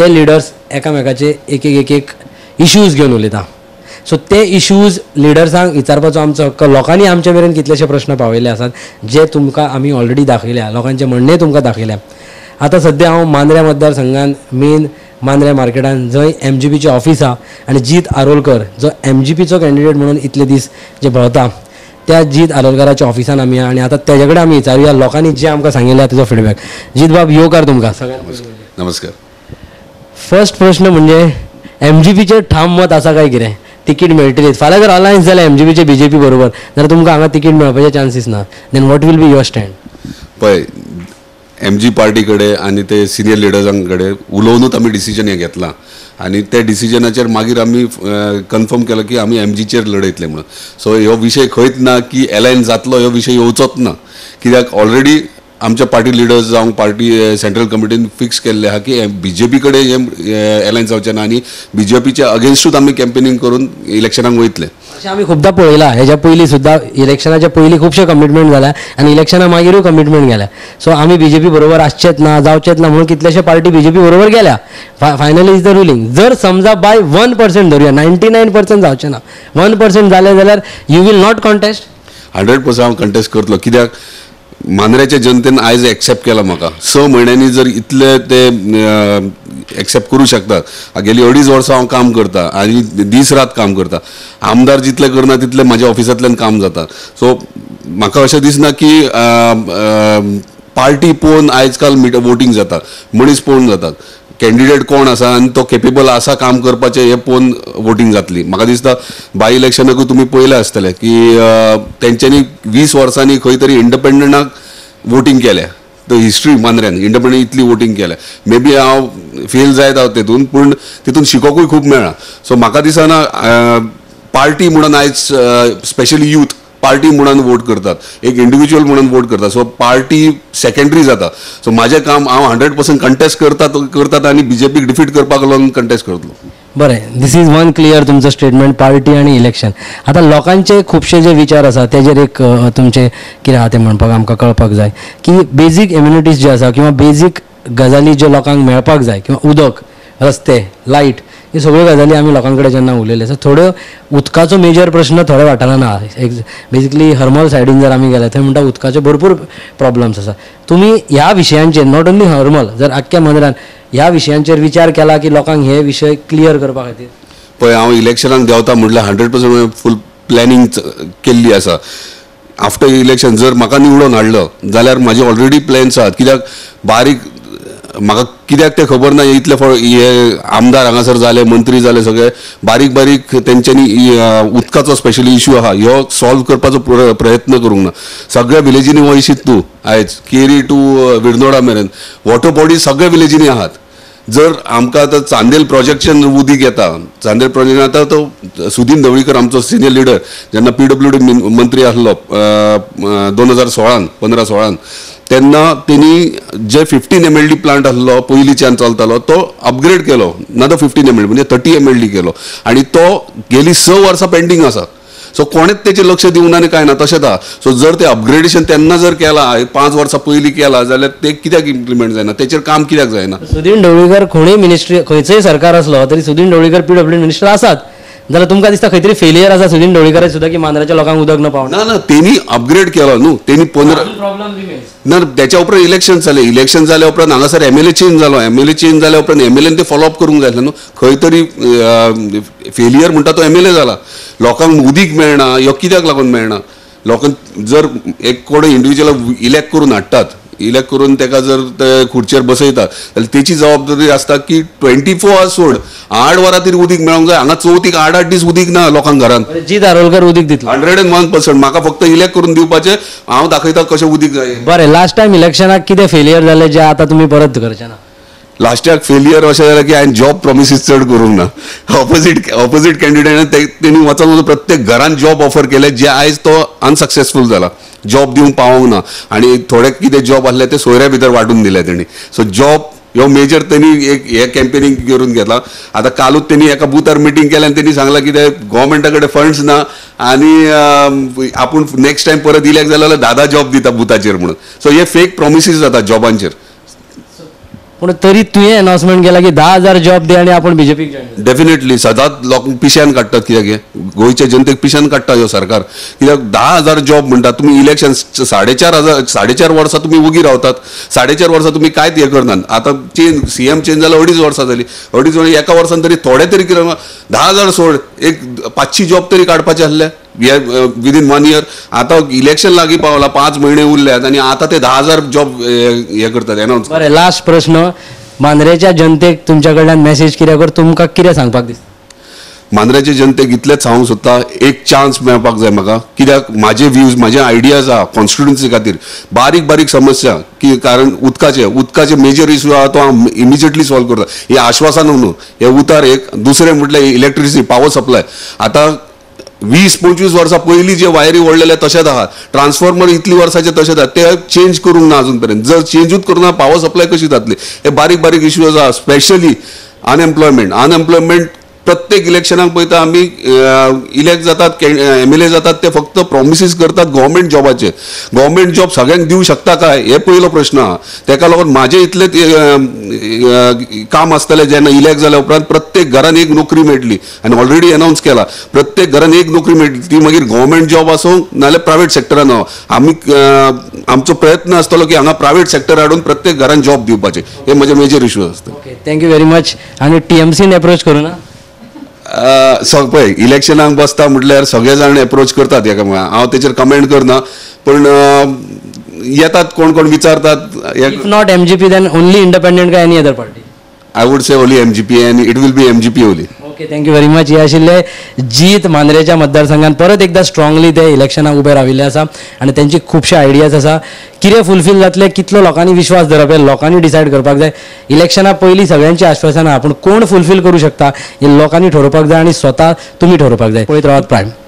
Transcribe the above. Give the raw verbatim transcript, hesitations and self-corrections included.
ते लिडर्स एकामेकाचे एक एक एक एक इश्यूज घेवन उलयता. सो ते इश्यूज लिडर्सांक विचारपाचो आमचो हक्क. लोकांनी आमचे मेरेन कितलेशे प्रश्न पावयले आसात जे तुमकां आमी ऑलरेडी दाखयल्या, लोकांचे म्हणणे तुमकां दाखयल्या. आतां सद्या हांव मांद्रे मतदारसंघान मेन मांद्रे मार्केटान जंय एम जी पीचें ऑफिस आहा आनी जीत आरोलकर जो एम जी पीचो कॅन्डिडेट म्हणून इतले दीस जे भोंवता त्या जीत आरोलकराच्या ऑफिसान आमी आहा. आनी आतां तेजे कडेन आमी विचारुया लोकांनी जे आमकां सांगिल्लें ताजो फीडबॅक. जीत बाब येवकार तुमकां सगळ्यांत. नमस्कार. फर्स्ट प्रश्न म्हणजे एम जी पीचेर ठाम मत आसा काय कितें? तिकीट मेळटलीच फाल्यां जर अलायन्स जाल्यार एम जी पीचे बी जे पी बरोबर जाल्यार तुमकां हांगा तिकीट मेळपाचे चान्सीस ना. Then what will be your stand? पळय, एम जी पार्टी कडेन आनी ते सिनियर लिडर्सां कडेन उलोवनूच आमी डिसिजन हें घेतलां आनी त्या डिसिजनाचेर मागीर आमी कन्फर्म केलो की आमी एम जीचेर लडयतले म्हणून. सो ह्यो विशय खंयच ना की अलायन्स जातलो, ह्यो विशय येवचोच ना. कित्याक ऑलरेडी आमच्या पार्टी लिडर्स जावं पार्टी सेंट्रल कमिटीन फिक्स केल्ले आहा की बी जे पी कडेन हें अलायन्स जावचें ना आनी बी जे पीच्या अगेन्स्टूच आमी कॅम्पेनिंग करून इलेक्शनाक वयतले. अशें आमी खुबदां पळयलां. हेच्या पयलीं सुद्दां इलेक्शनाच्या पयलीं खुबशे कमिटमेंट जाल्या आनी इलेक्शना मागीरूय कमिटमेंट गेल्या. सो आमी बी जे पी बरोबर आसचेच ना, जावचेच ना म्हणून कितलेशे पार्टी बी जे पी बरोबर गेल्या. Finally is the ruling. जर समजा बाय वन पर्संट धरुया, नायन्टी नायन पर्संट जावचें ना, वन पर्संट जालें जाल्यार you will not contest? Hundred percent हांव कंटेस्ट करतलो. कित्याक मांद्रेच्या जनतेन आयज एक्सेप्ट केला म्हाका. स म्हयन्यांनी जर इतले ते एक्सेप्ट करूं शकतात. गेली अडीच वर्सां हांव काम करता आनी दीस रात काम करता. आमदार जितले करना तितले म्हाज्या ऑफिसांतल्यान काम जाता. सो म्हाका अशें दिसना की पार्टी पळोवन आयज काल वोटींग जाता, मनीस पळोवन जातात. कॅन्डिडेट कोण आसा आनी तो केपेबल आसा काम करपाचें हें पळोवन वोटींग जातली. म्हाका दिसता बाय इलेक्शनाकूय तुमी पळयलें आसतलें की तेंच्यांनी वीस वर्सांनी खंय तरी इंडिपेंडंटाक वोटींग केल्या. तो हिस्ट्री मांद्र्यान इंडिपेंडंट इतली वोटींग केल्या. मे बी हांव फेल जायत हांव तेतून, पूण तितून शिकोकूय खूब मेळ्ळा. सो म्हाका दिसना पार्टी म्हणून आयज स्पेशली यूथ पार्टी म्हणून वोट करतात, एक इंडिव्हिज्युअल म्हणून वोट करतात. सो पार्टी सेकंडरी जाता. सो म्हाजें काम हांव हंड्रेड पर्संट कंटेस्ट करतात करतात आनी बीजेपीक डिफीट करपाक लागून कंटेस्ट करतलो. बरें, दीस इज वन क्लियर तुमचो स्टेटमेंट, पार्टी आनी इलेक्शन. आतां लोकांचे खुबशे जे विचार आसा तेजेर एक तुमचे कितें आहा तें म्हणपाक आमकां कळपाक जाय की बेजीक इम्युनिटीज जे आसा किंवा बेजीक गजाली ज्यो लोकांक मेळपाक जाय किंवा उदक, रस्ते, लायट, हे सगळ्यो गजाली आमी लोकां कडेन जेन्ना उलयले आसा थोड्यो उदकाचो मेजर प्रश्न थोड्या वाठारांत आहा. बेजिकली हर्मल सायडीन जर आमी गेले थंय म्हणटा उदकाचे भरपूर प्रॉब्लम्स आसा. तुमी ह्या विशयांचेर नॉट ओन्ली हर्मल जर आख्ख्या मांद्र्यान ह्या विशयांचेर विचार केला की लोकांक हे विशय क्लियर करपा खातीर? पळय, हांव इलेक्शनाक देंवता म्हटल्यार हंड्रेड पर्संट फूल प्लॅनिंग केल्ली आसा. आफ्टर इलेक्शन जर म्हाका निवडून हाडलो जाल्यार म्हाजे ऑलरेडी प्लॅन्स आहात. कित्याक बारीक म्हाका कित्याक तें खबर ना इतले हे आमदार हांगासर जाले, मंत्री जाले, सगळे बारीक बारीक तेंच्यांनी उदकाचो स्पेशली इश्यू आहा ह्यो सॉल्व करपाचो प्रयत्न करूंक ना. सगळ्या विलेजींनी हो इश्यूच तूं आयज केरी टू विर्नोडा मेरेन वॉटर बॉडीज सगळ्या विलेजींनी आहात. जर आमकां आतां चांदेल प्रोजेक्टच्यान उदीक येता, चांदेल प्रोजेक्ट आतां तो सुदीन ढवळीकर आमचो सिनियर लिडर जेन्ना पी डब्ल्यू डी मंत्री आसलो दोन हजार सोळान पंदरा सोळान तेन्ना तेणी जे fifteen M L D plant आसलो पयलींच्यान चलतालो तो अपग्रेड केलो. नाजाल्यार फिफ्टीन एम एल डी म्हणजे थर्टी एम एल डी केलो आनी तो गेली स वर्सां पेंडींग आसा. सो कोणेच तेचेर लक्ष दिवना आनी कांय ना तशेंच आहा. सो जर ते अपग्रेडेशन तेन्ना जर केला पांच वर्सां पयलीं केला जाल्यार ते कित्याक इम्प्लिमेंट जायना, तेचेर काम कित्याक जायना? सुदीन ढवळीकर खंयूय मिनिस्ट्री खंयचोय सरकार आसलो तरी Sudin Dhavalikar P W D minister आसात जाल्यार तुमकां दिसता खंय तरी फेलियर आसा सुदीन ढवळीकर सुद्दां की मांद्राच्या लोकांक उदक न पावना? ना ना तेणी अपग्रेड केलो न्हू. तेणी पंदरा ना त्याच्या उपरांत इलेक्शन जालें. इलेक्शन जाल्या उपरांत हांगासर एम एल ए चेंज जालो. एम एल ए चेंज जाल्या उपरांत एम एल एन ते फॉलोअप करूंक जाय आसलें न्हू. खंय तरी फेलियर म्हणटा तो एम एल ए जाला. लोकांक उदीक मेळना ह्यो कित्याक लागून मेळना? लोकांक जर एक कोण इंडिव्हिज्युअल इलेक्ट करून हाडटात, इलेक्ट करून ताका जर ते खुर्चेर बसयतात जाल्यार तेची जबाबदारी आसता की ट्वेंटी फोर आवर्स सोड आठ वरां तरी उदीक मेळोंक जाय. हांगा चवथीक आठ आठ दीस उदीक ना लोकांक घरांत. जीत आरोलकर उदीक दितलो हंड्रेड एंड वन पर्संट. म्हाका फक्त इलेक्ट करून दिवपाचें, हांव दाखयता कशें उदीक जाय. बरें, लास्ट टायम इलेक्शनाक कितें फेलियर जालें जे आतां तुमी परत करचे ना? लास्टाक फेलियर अशें जालें की हांवें जॉब प्रॉमिसीस चड करूंक ना. ऑपोजीट ऑपोजीट कॅन्डिडेटान तेणी वचून प्रत्येक घरांत जॉब ऑफर केले जे आयज तो अनसक्सेसफूल जाला. जॉब दिवंक पावोंक ना आनी थोडे कितें जॉब आसले ते सोयऱ्या भितर वांटून दिले तेणी. सो जॉब ह्यो मेजर तेणी एक हे कॅम्पेनिंग करून घेतला. आतां कालूच तेणी एका बुथार मिटींग केल्या आनी तेणी सांगलां की गव्हर्मेंटा कडेन फंड्स ना आनी आपूण नेक्स्ट टायम परत इलेक्ट जाल्यार धा धा जॉब दिता बुथाचेर म्हणून. सो हे फेक प्रॉमिसीस जाता जॉबांचेर. पूण तरी तुवें अनाउन्समेंट केला की धा हजार जॉब दे आनी आपण बीजेपीक जॉईन डेफिनेटली सदांच लोक पिश्यान काडटात कित्याक हे गोंयच्या जनतेक पिश्यान काडटा ह्यो सरकार कित्याक धा हजार जॉब म्हणटा तुमी इलेक्शन साडे चार हजार साडे चार वर्सां तुमी उगी रावतात साडे चार वर्सां तुमी कांयच हे करनात आतां चेंज सीएम चेंज जाल्यार अडीच वर्सां जाली अडीच वर्सां एका वर्सान तरी थोडे तरी कितें धा हजार सोड एक पांचशी जॉब तरी काडपाचे आसले विदीन वन इयर आतां इलेक्शन लागीं पावला पांच म्हयने उरल्यात आनी आतां ते धा हजार जॉब हे करतात अनाउन्स. बरें लास्ट प्रश्न मांद्रेच्या जनतेक तुमच्या कडल्यान मेसेज कितें कर तुमकां कितें सांगपाक दिसता. मांद्रेच्या जनतेक इतलेंच सांगूंक सोदता एक चान्स मेळपाक जाय म्हाका कित्याक म्हाजे व्ह्यूज म्हाजे आयडियाज आहा कॉन्स्टिट्युन्सी खातीर बारीक बारीक समस्या की कारण उदकाचे उदकाचे मेजर इश्यू आहा तो हांव इमिजिएटली सॉल्व करता हे आश्वासन न्हू हे उतार एक दुसरें म्हटल्यार इलेक्ट्रिसिटी पावर सप्लाय आतां वीस पंचवीस वर्सां पयलीं जे वायरी ओडलेले तशेंच आहात ट्रान्सफॉर्मर इतली वर्साचे तशेंच आहात ते चेंज करूंक ना अजून पर्यंत जर चेंजूच करूना पावर सप्लाय कशी जातली हे बारीक बारीक इश्यूज आहा स्पेशली अनएम्प्लॉयमेंट अनएम्प्लॉयमेंट प्रत्येक इलेक्शनाक पळयता आमी इलेक्ट जातात एम एल ए जातात ते फक्त प्रॉमिसीस करतात गव्हर्मेंट जॉबाचे गव्हर्मेंट जॉब सगळ्यांक दिवंक शकता काय हे पयलो प्रश्न आहा तेका लागून म्हाजे इतले काम आसतलें जेन्ना इलेक्ट जाल्या उपरांत प्रत्येक घरान एक नोकरी मेळटली आनी ऑलरेडी अनाउन्स केला प्रत्येक घरान एक नोकरी मेळटली ती मागीर गव्हर्मेंट जॉब आसूं नाल्यार प्रायवेट सेक्टरान आमी आमचो प्रयत्न आसतलो की हांगा प्रायवेट सेक्टर हाडून प्रत्येक घरान जॉब दिवपाचे हे म्हजे मेजर इश्यू आसता. Okay thank you very much. आनी टीएमसीन एप्रोच करूं ना पळय इलेक्शनाक बसता म्हटल्यार सगळे जाण एप्रोच करतात हेका हांव तेचेर कमेंट करना पण येतात कोण कोण विचारतात if not MGP then only independent काय any other party. I would say only MGP and it will be MGP only. Okay thank you very much. हे आशिल्ले जीत मांद्रेच्या मतदारसंघात परत एकदा स्ट्रॉंगली ते इलेक्शनाक उबे राविल्ले आसा आनी त्यांची खुबशे आयडियाज आसा कितें फुलफील जातले कितलो लोकांनी विश्वास धरप हे लोकांनी डिसायड करपाक जाय. इलेक्शना पयलीं सगळ्यांची आश्वासनां पूण कोण फुलफील करू शकता हे लोकांनी ठरोवपाक जाय आनी स्वता तुमी ठरोवपाक जाय. पळयत रावात प्रायम.